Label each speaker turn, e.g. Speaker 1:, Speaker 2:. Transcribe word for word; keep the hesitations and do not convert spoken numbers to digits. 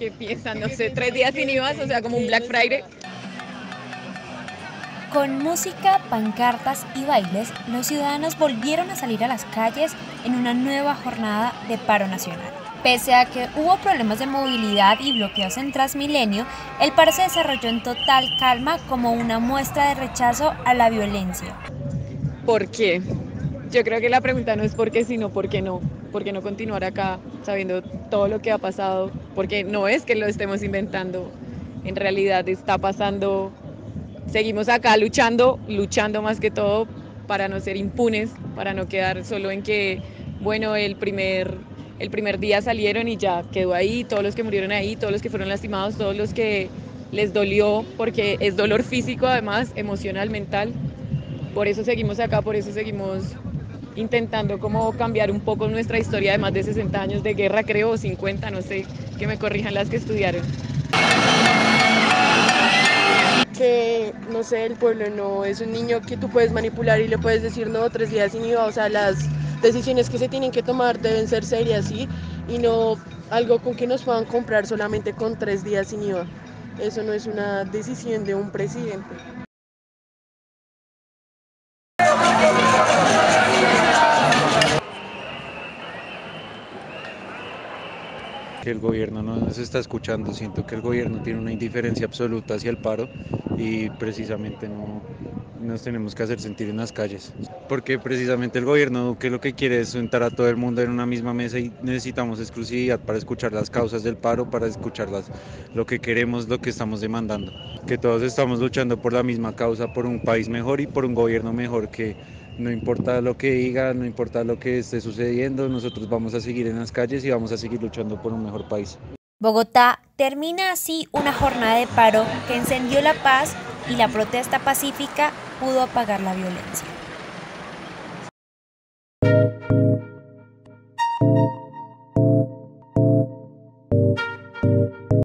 Speaker 1: ¿Qué piensan? No sé, tres días sin I V A, o sea, como un Black Friday.
Speaker 2: Con música, pancartas y bailes, los ciudadanos volvieron a salir a las calles en una nueva jornada de paro nacional. Pese a que hubo problemas de movilidad y bloqueos en Transmilenio, el paro se desarrolló en total calma como una muestra de rechazo a la violencia.
Speaker 1: ¿Por qué? Yo creo que la pregunta no es por qué, sino por qué no. ¿Por qué no continuar acá sabiendo todo lo que ha pasado? Porque no es que lo estemos inventando, en realidad está pasando. Seguimos acá luchando, luchando más que todo para no ser impunes, para no quedar solo en que, bueno, el primer, el primer día salieron y ya quedó ahí, todos los que murieron ahí, todos los que fueron lastimados, todos los que les dolió, porque es dolor físico además, emocional, mental. Por eso seguimos acá, por eso seguimos intentando como cambiar un poco nuestra historia de más de sesenta años de guerra, creo, o cincuenta, no sé, que me corrijan las que estudiaron.
Speaker 3: Que, no sé, el pueblo no es un niño que tú puedes manipular y le puedes decir no, tres días sin I V A, o sea, las decisiones que se tienen que tomar deben ser serias, ¿sí? Y no algo con que nos puedan comprar solamente con tres días sin I V A. Eso no es una decisión de un presidente.
Speaker 4: Que el gobierno no nos está escuchando, siento que el gobierno tiene una indiferencia absoluta hacia el paro y precisamente no nos tenemos que hacer sentir en las calles, porque precisamente el gobierno que lo que quiere es sentar a todo el mundo en una misma mesa y necesitamos exclusividad para escuchar las causas del paro, para escuchar las, lo que queremos, lo que estamos demandando, que todos estamos luchando por la misma causa, por un país mejor y por un gobierno mejor que no importa lo que diga, no importa lo que esté sucediendo, nosotros vamos a seguir en las calles y vamos a seguir luchando por un mejor país.
Speaker 2: Bogotá termina así una jornada de paro que encendió la paz y la protesta pacífica pudo apagar la violencia.